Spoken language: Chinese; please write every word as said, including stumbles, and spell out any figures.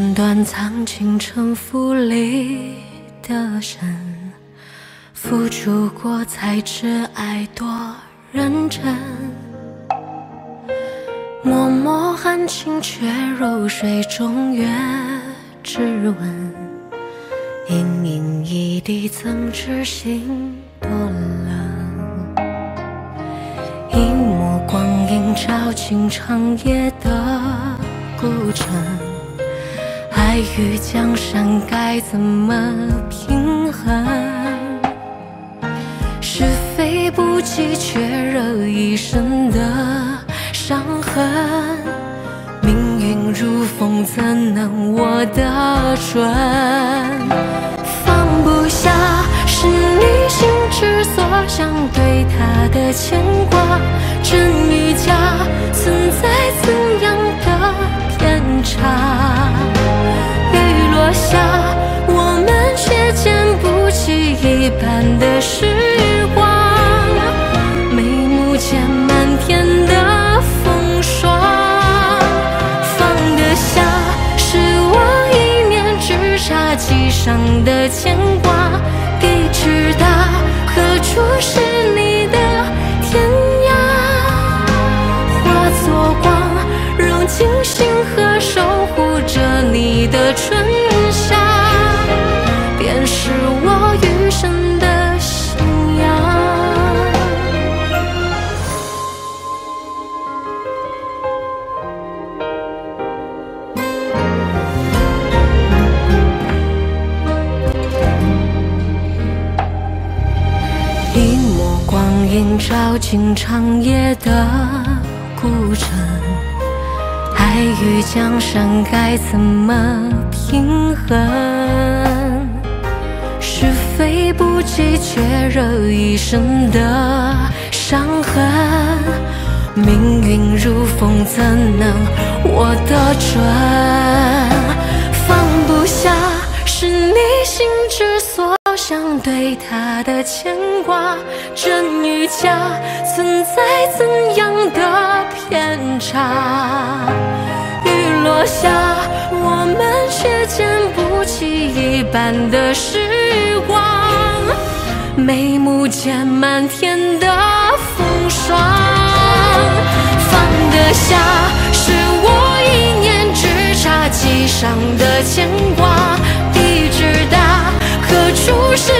身断藏进城府里的深，付出过才知爱多认真。脉脉含情却如水中月之吻，盈盈一滴怎知心多冷？一抹光阴照进长夜的孤城，爱与江山该怎么平衡？是非不及，却惹一身的伤痕。命运如风，怎能握得准？放不下是你心之所向，对他的牵挂，真与假存在怎样的偏差？雨落下，我们却捡不起一半的时光，眉目间满天的风霜。放得下是我一念之差记上的牵挂，地之大，何处是你的天涯？化作光，融进星河，守护着你的春夏，便是我余生的信仰。一抹光阴照进长夜的孤城，爱与江山该怎么平衡？是非不及，却惹一身的伤痕。命运如风，怎能握得准？放不下是你心之所向，对他的牵挂，真与假存在怎样的偏差？雨落下，我们却捡不起一半的时光，眉目间满天的风霜。放得下是我一念之差记上的牵挂，地之大，何处是